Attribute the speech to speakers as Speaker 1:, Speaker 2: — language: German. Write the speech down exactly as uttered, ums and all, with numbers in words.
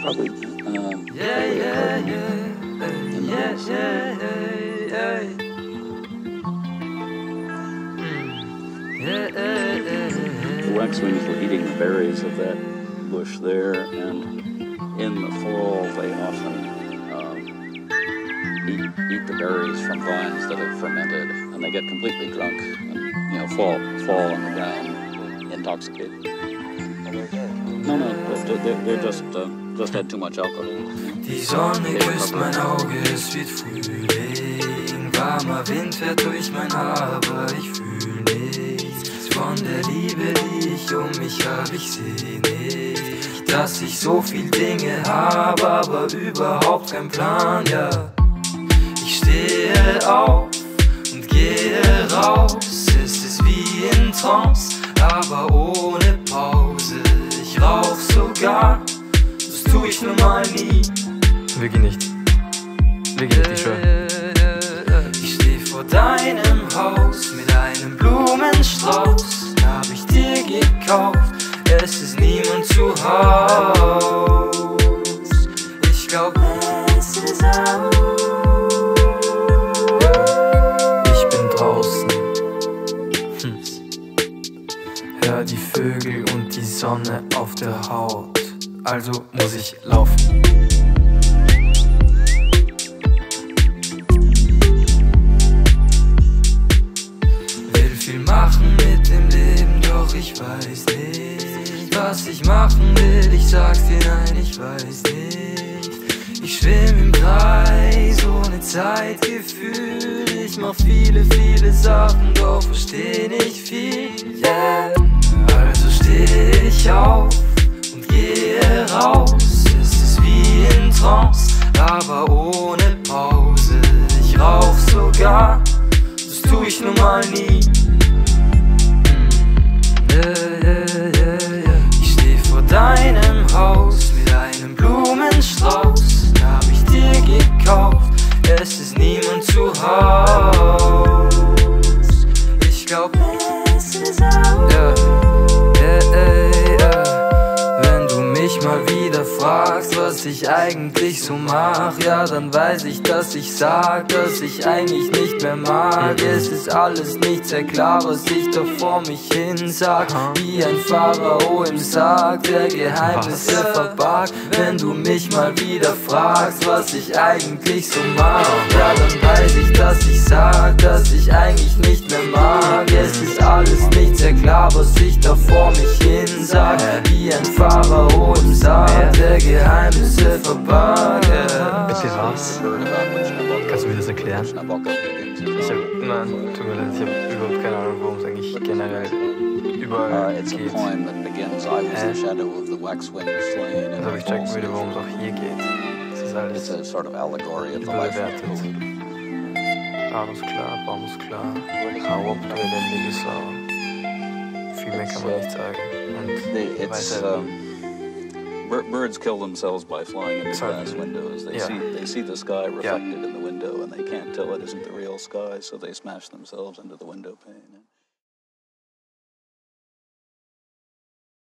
Speaker 1: probably, uh,
Speaker 2: Yeah,
Speaker 1: probably a
Speaker 2: yeah,
Speaker 1: garden
Speaker 2: yeah,
Speaker 1: in the
Speaker 2: yeah,
Speaker 1: house.
Speaker 2: yeah, yeah, yeah. Mm. Yeah, yeah, yeah,
Speaker 1: The waxwings were eating the berries of that bush there, and in the fall they often um, eat, eat the berries from vines that have fermented, and they get completely drunk and, you know, fall fall on the ground intoxicated. No, no, they're, they're just uh, just had too much alcohol.
Speaker 2: Die Sonne küsst mein Auge, es wird Frühling. Warmer Wind fährt durch mein Haar, aber ich fühl nichts. Von der Liebe, die ich um mich hab, ich seh nicht, dass ich so viel Dinge hab, aber überhaupt kein Plan, ja. Ich stehe auf und gehe raus, es ist wie in Trance, aber ohne Pause. Ich rauch sogar, das tu ich nun mal nie.
Speaker 3: Wirklich nicht. Wirklich nicht, ich schwör.
Speaker 2: Ich steh vor deinem Haus mit einem Blumenstrauß, hab ich dir gekauft, es ist niemand zu Haus. Ich glaub, es ist aus. Ich bin draußen, hm. Hör die Vögel und die Sonne auf der Haut, also muss ich laufen. Viel machen mit dem Leben, doch ich weiß nicht, was ich machen will. Ich sag's dir, nein, ich weiß nicht. Ich schwimm im Kreis ohne Zeitgefühl. Ich mach viele, viele Sachen, doch versteh nicht viel. Yeah. Also steh ich auf und gehe raus. Es ist wie in Trance, aber ohne Pause. Ich rauch sogar, das tu ich nun mal nie. Ich steh vor deinem Haus mit einem Blumenstrauß, hab ich dir gekauft, es ist niemand zu Haus. Ich glaub, es ist aus. Yeah. Yeah, yeah, yeah. Wenn du mich mal wieder fragst, was ich eigentlich so mach, ja, dann weiß ich, dass ich sag, dass ich eigentlich nicht mehr mag. Es ist alles nicht sehr klar, was ich da vor mich hin sag. Wie ein Pharao im Sarg, der Geheimnisse verbarg. Wenn du mich mal wieder fragst, was ich eigentlich so mag, ja, dann weiß ich, dass ich sag, dass ich eigentlich nicht mehr mag. Es ist alles nicht sehr klar, was ich da vor mich hin sag. Wie ein Pharao im Sarg, der Geheimnisse verbarg.
Speaker 3: Bitte was? Kannst du mir das erklären? Ich hab, nein, tut mir leid, ich hab überhaupt keine Ahnung, worum es eigentlich generell überall
Speaker 1: Uh, it's
Speaker 3: geht.
Speaker 1: a poem that begins, I was
Speaker 3: Hä?
Speaker 1: the shadow of the waxwing slain.
Speaker 3: Also, aber ich checken wieder, worum es auch hier geht. Das ist
Speaker 1: It's
Speaker 3: alles
Speaker 1: a sort of allegory of the life of
Speaker 3: überbewertet.
Speaker 1: the
Speaker 3: Alles klar, Baum ist klar. Hau ab, du elendige Sau. Viel mehr kann man nicht sagen. Und
Speaker 1: They, it's
Speaker 3: weiter.
Speaker 1: um, bir- birds kill themselves by flying into
Speaker 3: Sorry.
Speaker 1: glass windows. They
Speaker 3: Yeah.
Speaker 1: see they see the sky
Speaker 3: Yeah.
Speaker 1: reflected in the window, and they can't tell it isn't the real sky, so they smash themselves into the window pane.